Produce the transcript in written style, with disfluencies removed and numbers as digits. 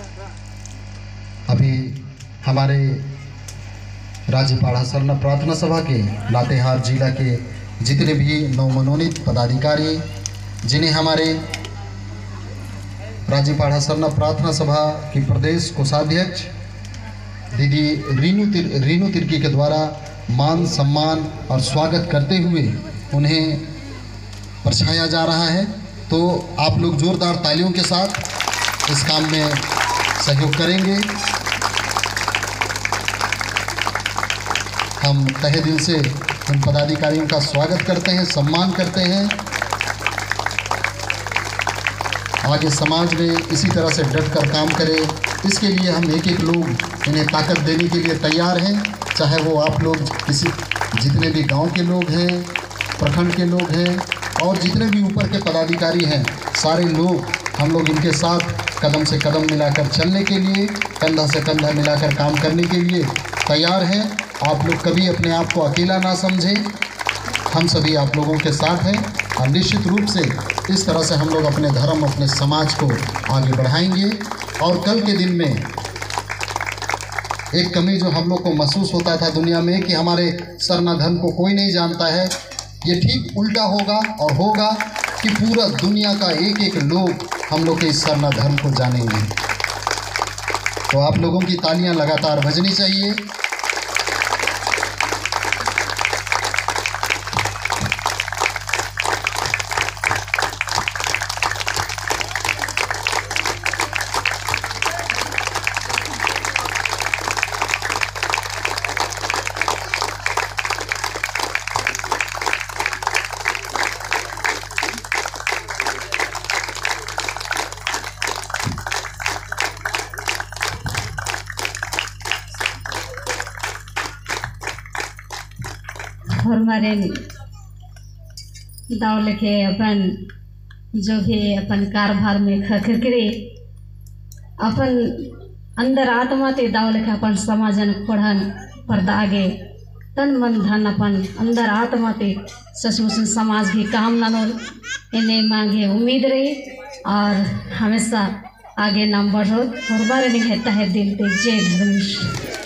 अभी हमारे राज्यपाड़ा सरना प्रार्थना सभा के लातेहार जिला के जितने भी नवमनोनीत पदाधिकारी, जिन्हें हमारे राज्यपाड़ा सरना प्रार्थना सभा की प्रदेश कोषाध्यक्ष दीदी रीनू तिर्की के द्वारा मान सम्मान और स्वागत करते हुए उन्हें परछाया जा रहा है, तो आप लोग जोरदार तालियों के साथ इस काम में सहयोग करेंगे। हम तहे दिल से उन पदाधिकारियों का स्वागत करते हैं, सम्मान करते हैं। आगे समाज में इसी तरह से डट कर काम करें, इसके लिए हम एक एक लोग इन्हें ताकत देने के लिए तैयार हैं। चाहे वो आप लोग किसी जितने भी गांव के लोग हैं, प्रखंड के लोग हैं और जितने भी ऊपर के पदाधिकारी हैं, सारे लोग हम लोग इनके साथ कदम से कदम मिलाकर चलने के लिए, कंधा से कंधा मिलाकर काम करने के लिए तैयार हैं। आप लोग कभी अपने आप को अकेला ना समझें, हम सभी आप लोगों के साथ हैं और निश्चित रूप से इस तरह से हम लोग अपने धर्म, अपने समाज को आगे बढ़ाएंगे। और कल के दिन में एक कमी जो हम लोग को महसूस होता था दुनिया में कि हमारे सरना धर्म को कोई नहीं जानता है, ये ठीक उल्टा होगा और होगा कि पूरा दुनिया का एक एक लोग हम लोग के इस सरना धर्म को जानेंगे। तो आप लोगों की तालियां लगातार बजनी चाहिए। और हमारे दाव लिखे अपन जो भी अपन कारभार में खखर करे अपन अंदर आत्मा ते दाव लिखे अपन समाजन पढ़न पर्दा आगे तन मन धन अपन अंदर आत्मा ते सचमुच समाज भी काम नानो इन्हें मांगे उम्मीद रही और हमेशा आगे नाम बढ़ो और बारे नहीं कहता है दिल ते जय धर्मेश।